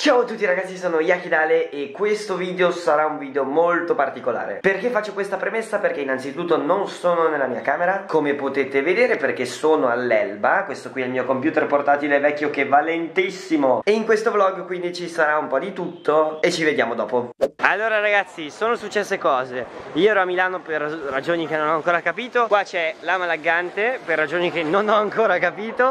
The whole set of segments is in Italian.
Ciao a tutti ragazzi, sono Yakidale e questo video sarà un video molto particolare. Perché faccio questa premessa? Perché innanzitutto non sono nella mia camera, come potete vedere, perché sono all'Elba. Questo qui è il mio computer portatile vecchio che va lentissimo. E in questo vlog quindi ci sarà un po' di tutto e ci vediamo dopo. Allora ragazzi, sono successe cose. Io ero a Milano per ragioni che non ho ancora capito. Qua c'è Lama Laggante per ragioni che non ho ancora capito.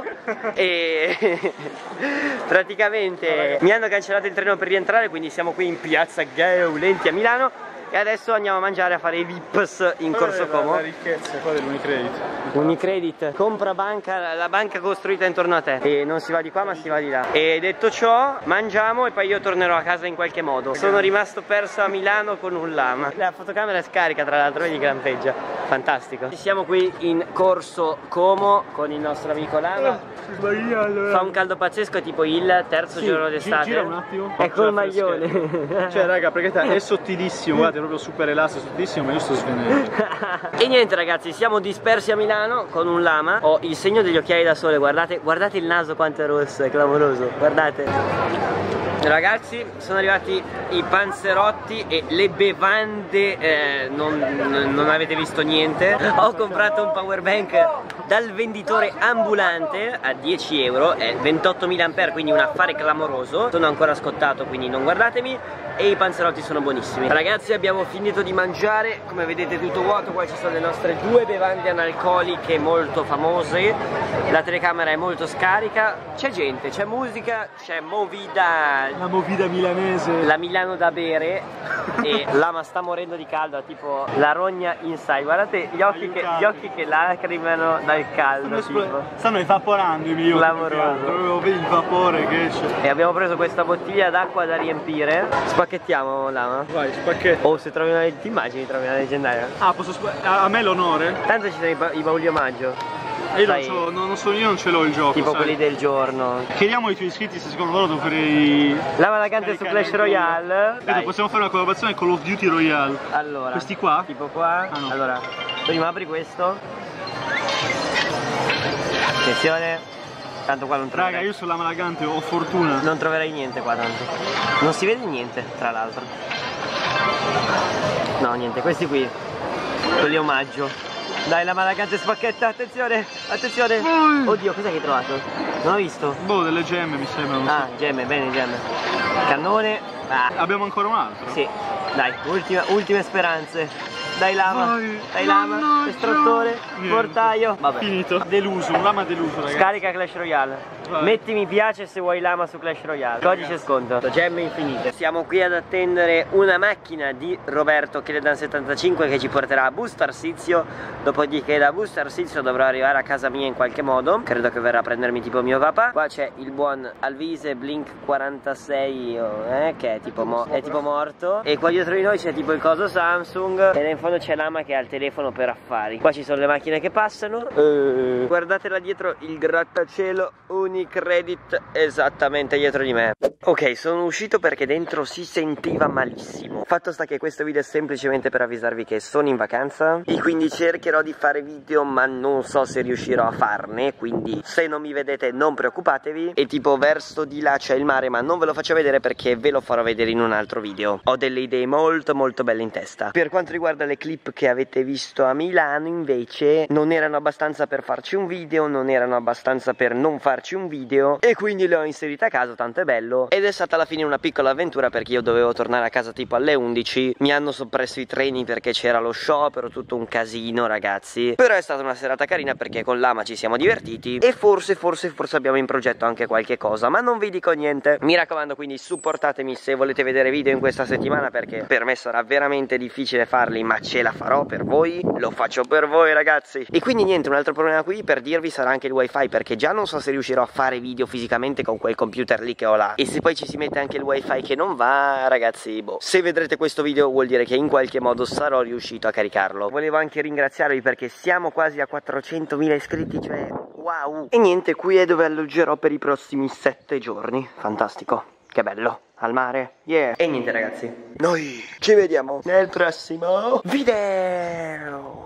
E praticamente mi hanno cancellato il treno per rientrare, quindi siamo qui in piazza Gaeulenti a Milano. E adesso andiamo a mangiare, a fare i Vips in Corso Como. La ricchezza qua dell'Unicredit. Unicredit, compra banca, la banca costruita intorno a te. E non si va di qua ma si va di là. E detto ciò, mangiamo e poi io tornerò a casa in qualche modo. Sono rimasto perso a Milano con un lama. La fotocamera è scarica, tra l'altro, vedi che lampeggia. Fantastico. Siamo qui in Corso Como con il nostro amico Lama. Fa un caldo pazzesco, è tipo il terzo giorno d'estate. Gira un attimo. Ecco il maglione. Cioè raga, perché è sottilissimo, guardate, è proprio super elastico, sottilissimo, ma io sto svendendo. E niente ragazzi, siamo dispersi a Milano con un lama. Ho il segno degli occhiali da sole, guardate, guardate il naso quanto è rosso, è clamoroso, guardate. Ragazzi, sono arrivati i panzerotti e le bevande, non avete visto niente. Ho comprato un power bank dal venditore ambulante a 10 euro, è 28 mAh, quindi un affare clamoroso. Sono ancora scottato, quindi non guardatemi. E i panzerotti sono buonissimi. Ragazzi, abbiamo finito di mangiare, come vedete tutto vuoto. Qua ci sono le nostre due bevande analcoliche molto famose. La telecamera è molto scarica. C'è gente, c'è musica, c'è movida. La movida milanese. La Milano da bere. E Lama sta morendo di caldo, tipo la rogna inside. Guardate gli occhi che lacrimano dal caldo. Stanno evaporando i miei occhi. Clamoroso. Proprio vedi il vapore che esce. E abbiamo preso questa bottiglia d'acqua da riempire. Spacchettiamo, Lama? Vai, spacchetto. Oh, se trovi una, ti immagini trovi una leggendaria? Ah, a me l'onore? Tanto ci sono i bauli omaggio. Io non ce l'ho il gioco. Tipo sai? quelli del giorno. Chiediamo ai tuoi iscritti se secondo loro dovrei... Lama Laggante su Clash Royale. Vedo, possiamo fare una collaborazione con Call of Duty Royale. Allora, questi qua? tipo qua. Ah, no. Allora, prima apri questo. Attenzione. Tanto qua non troverai. Raga, io sono Lama Laggante, ho fortuna. Non troverai niente qua tanto. Non si vede niente, tra l'altro. No, niente, questi qui. Quelli omaggio. Dai, Lama Laggante spacchetta, attenzione, attenzione. Oddio, cos'è che hai trovato? Non ho visto. Boh, delle gemme mi sembra. Ah, gemme, bene, gemme. Cannone. Ah. Abbiamo ancora un altro? Sì, dai, ultime speranze. Dai Lama, dai Lama, estrattore, mortaio. Vabbè. Finito. Deluso, un lama deluso, ragazzi. Scarica Clash Royale. Vai. Metti mi piace se vuoi Lama su Clash Royale. Codice sconto. Gemme infinite. Siamo qui ad attendere una macchina di Roberto Chiledan75 che ci porterà a Busto Arsizio. Dopodiché da Busto Arsizio dovrò arrivare a casa mia in qualche modo. Credo che verrà a prendermi tipo mio papà. Qua c'è il buon Alvise Blink 46 che è tipo morto. E qua dietro di noi c'è tipo il coso Samsung. E in fondo c'è Lama che ha il telefono per affari. Qua ci sono le macchine che passano. Guardate là dietro il grattacielo Unicredit esattamente dietro di me. Ok, sono uscito perché dentro si sentiva malissimo. Fatto sta che questo video è semplicemente per avvisarvi che sono in vacanza e quindi cercherò di fare video, ma non so se riuscirò a farne. Quindi se non mi vedete non preoccupatevi. E tipo verso di là c'è il mare, ma non ve lo faccio vedere perché ve lo farò vedere in un altro video. Ho delle idee molto belle in testa. Per quanto riguarda le clip che avete visto a Milano invece non erano abbastanza per farci un video, non erano abbastanza per non farci un video, e quindi le ho inserite a caso, tanto è bello. Ed è stata alla fine una piccola avventura perché io dovevo tornare a casa tipo alle 11. Mi hanno soppresso i treni perché c'era lo sciopero, tutto un casino ragazzi. Però è stata una serata carina perché con Lama ci siamo divertiti e forse abbiamo in progetto anche qualche cosa, ma non vi dico niente. Mi raccomando, quindi supportatemi se volete vedere video in questa settimana, perché per me sarà veramente difficile farli, ma ce la farò per voi, lo faccio per voi ragazzi. E quindi niente, un altro problema qui per dirvi sarà anche il wifi, perché già non so se riuscirò a fare video fisicamente con quel computer lì che ho là, e se poi ci si mette anche il wifi che non va ragazzi, boh. Se vedrete questo video vuol dire che in qualche modo sarò riuscito a caricarlo. Volevo anche ringraziarvi perché siamo quasi a 400.000 iscritti, cioè wow. E niente, qui è dove alloggerò per i prossimi 7 giorni. Fantastico, che bello. Al mare, yeah. E niente ragazzi, noi ci vediamo nel prossimo video.